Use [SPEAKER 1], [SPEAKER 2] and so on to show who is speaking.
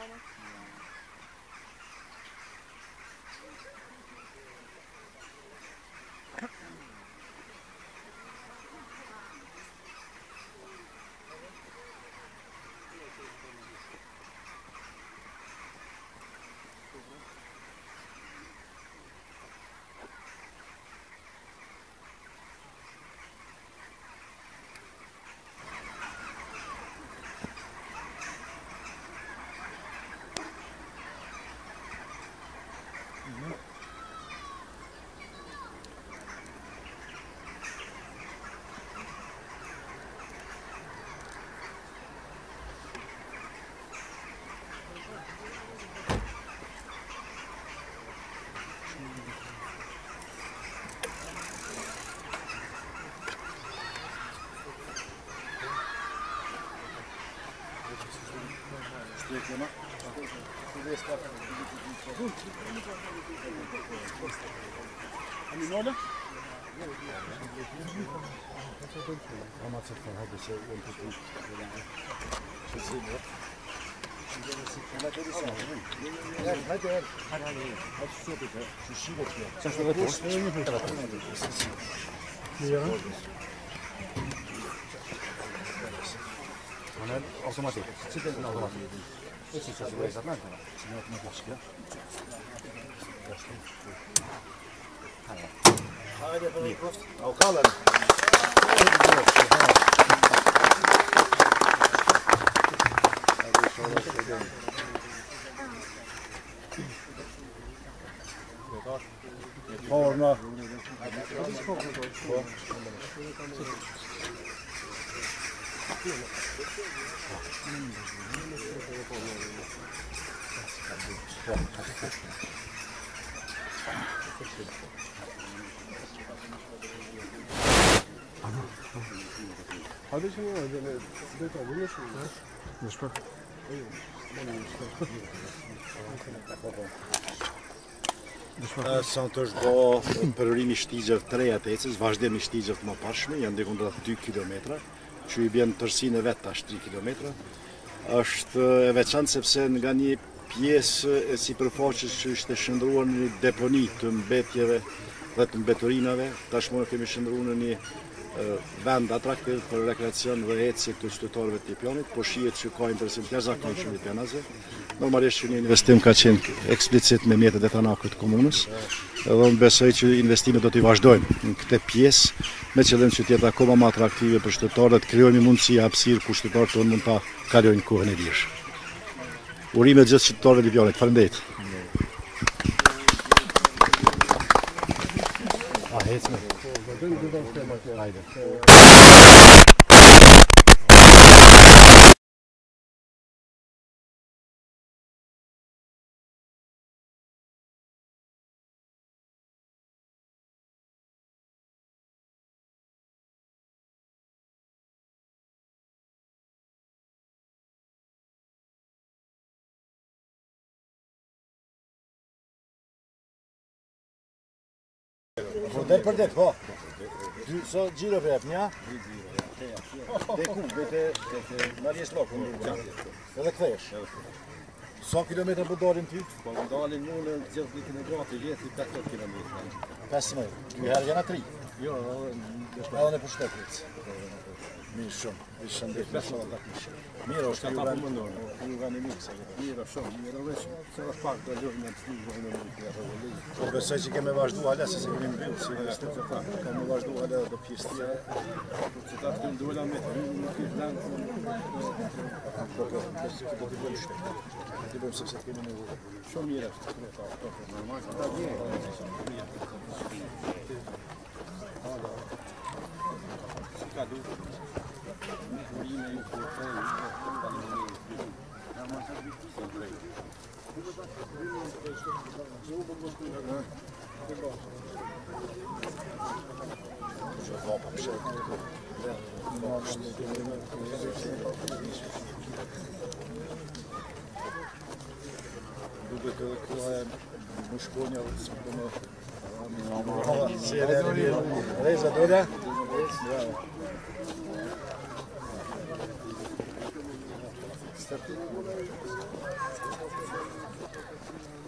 [SPEAKER 1] Aminole?
[SPEAKER 2] Automatik. Zit in een automatik. Het is zoals je dat maakt. Het is een automatisch.
[SPEAKER 1] Al kallen. Korna.
[SPEAKER 3] Hadi şimdi det är väl så.
[SPEAKER 2] Dus voor.
[SPEAKER 1] Sa të është bo përërimi shtigjëve të reja të ecës, vazhdim i shtigjëve të më pashme, janë ndikon rreth 2 km, që i bjen tërsinë e vetë tash 3 km. Është e veçantë sepse nga një pjesë e sipërfaqes që ishte shndruar në një deponi të mbetjeve dhe të mbeturinave, tashmë kemi shndruar në një vend atraktiv për rekreacion dhe ecje të qytetarëve të Tipjanit, po shihet që ka interesim të jashtëzakonshëm i pjenazve. Normalisht që një investim ka qenë eksplicit me mjetet e tanakut të komunës, edhe unë besoj që investimet do t'i vazhdojnë në këtë pjesë, me qëllim që t'jetë akoma më atraktive për qytetarët, të krijojmë mundësi hapësirë ku qytetarët tonë mund ta kalojnë kohën e lirë. Urime gjithë qytetarëve të Tipjanit. Faleminderit. Del për det, po. So gjiro për jep, nja? Dhe ku, vete marjes lokë, edhe këthesh. Sa kilometra po dalin ty? Po dalin në gjithë ditën e gati, vjeti 15 kilometra. 15, dy herë jena 3? Jo, edhe në për shtetrit. Mirë shumë, ishë shëndet. Mirë është ju vani mirë, mirë shumë, mirë veç, se është pak do lërë në të stigë në mund të rëvëllit. Po besoj që keme vazhdu hala, se kemi mbyllë, si investim që ta, keme vazhdu hala do pjestia, që ta të ndolla me të rinë në këtë lanë, do t'i bëjmë shtekë, do t'i bëjmë sepse të kemi në vërë. Shumë mirë është, normal, ta mirë. Ka duke. Reza Dora.
[SPEAKER 3] Certo.